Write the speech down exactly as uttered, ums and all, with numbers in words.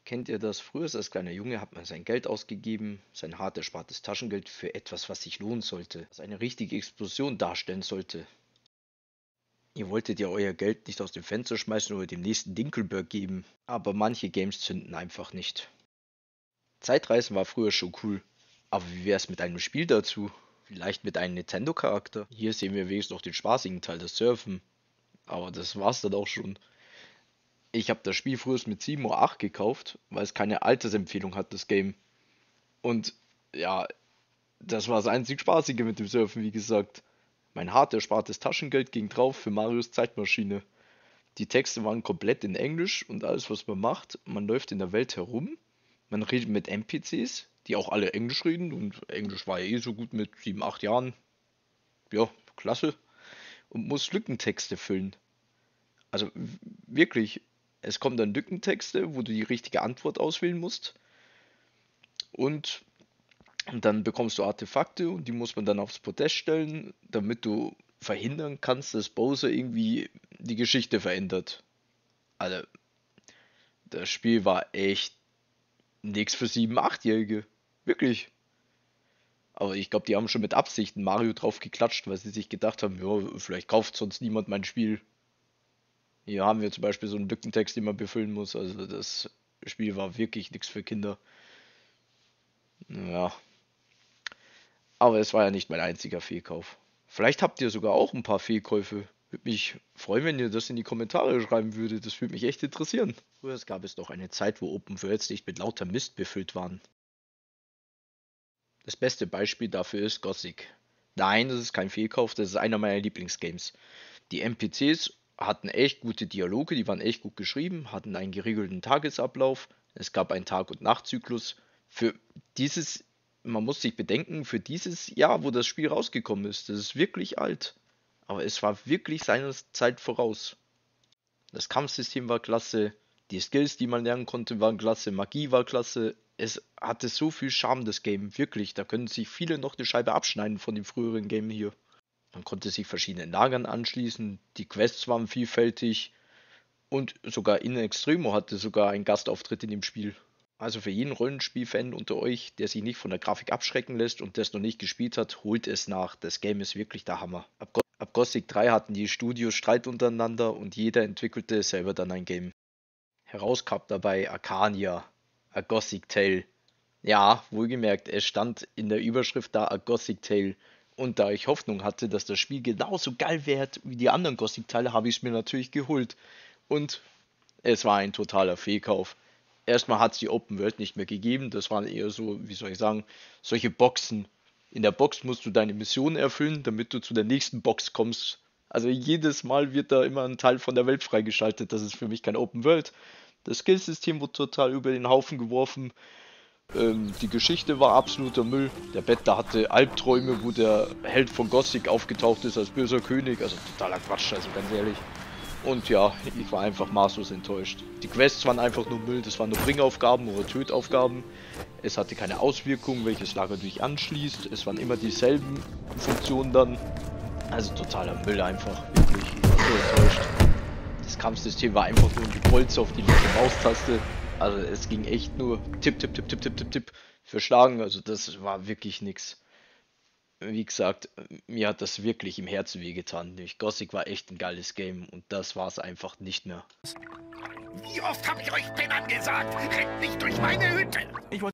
Kennt ihr das? Früher als kleiner Junge hat man sein Geld ausgegeben, sein hart erspartes Taschengeld für etwas, was sich lohnen sollte, was eine richtige Explosion darstellen sollte. Ihr wolltet ja euer Geld nicht aus dem Fenster schmeißen oder dem nächsten Dinkelberg geben, aber manche Games zünden einfach nicht. Zeitreisen war früher schon cool, aber wie wär's mit einem Spiel dazu? Vielleicht mit einem Nintendo-Charakter? Hier sehen wir wenigstens noch den spaßigen Teil, das Surfen, aber das war's dann auch schon. Ich habe das Spiel früher mit sieben oder acht gekauft, weil es keine Altersempfehlung hat, das Game. Und ja, das war das einzig Spaßige mit dem Surfen, wie gesagt. Mein hart erspartes Taschengeld ging drauf für Marios Zeitmaschine. Die Texte waren komplett in Englisch und alles, was man macht, man läuft in der Welt herum, man redet mit N P Cs, die auch alle Englisch reden und Englisch war ja eh so gut mit sieben, acht Jahren. Ja, klasse. Und muss Lückentexte füllen. Also wirklich, es kommen dann Lückentexte, wo du die richtige Antwort auswählen musst. Und dann bekommst du Artefakte und die muss man dann aufs Podest stellen, damit du verhindern kannst, dass Bowser irgendwie die Geschichte verändert. Also, das Spiel war echt nichts für sieben-, acht-Jährige. Wirklich. Aber ich glaube, die haben schon mit Absicht Mario drauf geklatscht, weil sie sich gedacht haben, ja, vielleicht kauft sonst niemand mein Spiel. Hier haben wir zum Beispiel so einen Lückentext, den man befüllen muss. Also das Spiel war wirklich nichts für Kinder. Ja, aber es war ja nicht mein einziger Fehlkauf. Vielleicht habt ihr sogar auch ein paar Fehlkäufe. Würde mich freuen, wenn ihr das in die Kommentare schreiben würdet. Das würde mich echt interessieren. Früher gab es noch eine Zeit, wo Open Worlds nicht mit lauter Mist befüllt waren. Das beste Beispiel dafür ist Gothic. Nein, das ist kein Fehlkauf, das ist einer meiner Lieblingsgames. Die N P Cs hatten echt gute Dialoge, die waren echt gut geschrieben, hatten einen geregelten Tagesablauf, es gab einen Tag- und Nachtzyklus. Für dieses, man muss sich bedenken, für dieses Jahr, wo das Spiel rausgekommen ist, das ist wirklich alt. Aber es war wirklich seiner Zeit voraus. Das Kampfsystem war klasse, die Skills, die man lernen konnte, waren klasse, Magie war klasse. Es hatte so viel Charme, das Game, wirklich. Da können sich viele noch eine Scheibe abschneiden von dem früheren Game hier. Man konnte sich verschiedenen Lagern anschließen, die Quests waren vielfältig und sogar In Extremo hatte sogar einen Gastauftritt in dem Spiel. Also für jeden Rollenspiel-Fan unter euch, der sich nicht von der Grafik abschrecken lässt und das noch nicht gespielt hat, holt es nach. Das Game ist wirklich der Hammer. Ab, Go ab Gothic drei hatten die Studios Streit untereinander und jeder entwickelte selber dann ein Game. Heraus kam dabei Arcania, A Gothic Tale. Ja, wohlgemerkt, es stand in der Überschrift da A Gothic Tale. Und da ich Hoffnung hatte, dass das Spiel genauso geil wird wie die anderen Gothic-Teile, habe ich es mir natürlich geholt. Und es war ein totaler Fehlkauf. Erstmal hat es die Open World nicht mehr gegeben. Das waren eher so, wie soll ich sagen, solche Boxen. In der Box musst du deine Mission erfüllen, damit du zu der nächsten Box kommst. Also jedes Mal wird da immer ein Teil von der Welt freigeschaltet. Das ist für mich kein Open World. Das Skillsystem wurde total über den Haufen geworfen. Ähm, die Geschichte war absoluter Müll. Der Bettler hatte Albträume, wo der Held von Gothic aufgetaucht ist als böser König. Also totaler Quatsch, also ganz ehrlich. Und ja, ich war einfach maßlos enttäuscht. Die Quests waren einfach nur Müll, das waren nur Bringaufgaben oder Tötaufgaben. Es hatte keine Auswirkung, welches Lager du dich anschließt. Es waren immer dieselben Funktionen dann. Also totaler Müll einfach, wirklich. Ich war so enttäuscht. Das Kampfsystem war einfach nur die Bolze auf die linke Maustaste. Also es ging echt nur Tipp, Tipp, Tipp, Tipp, Tipp, Tipp, Tipp für Schlagen. Also das war wirklich nix. Wie gesagt, mir hat das wirklich im Herzen wehgetan. Gothic war echt ein geiles Game und das war es einfach nicht mehr. Wie oft habe ich euch Pennern gesagt? Rennt nicht durch meine Hütte! Ich wollte